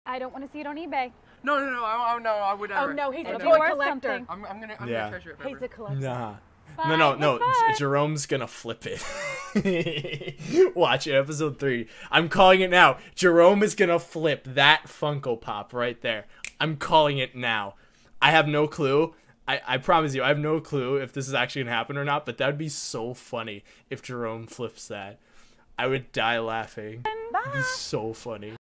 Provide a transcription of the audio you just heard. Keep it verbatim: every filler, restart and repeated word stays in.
I don't want to see it on eBay. No, no, no, I, I, no, I would never. Oh no, he's I a would toy never. Or collector. something. I'm, I'm gonna, I'm Yeah. gonna treasure it forever. He's a collector. Nah. Bye. No, no, no. Bye. J- Jerome's gonna flip it. Watch it, episode three. I'm calling it now. Jerome is gonna flip that Funko Pop right there. I'm calling it now. I have no clue. I, I promise you, I have no clue if this is actually gonna happen or not, but that would be so funny if Jerome flips that. I would die laughing. It'd be so funny.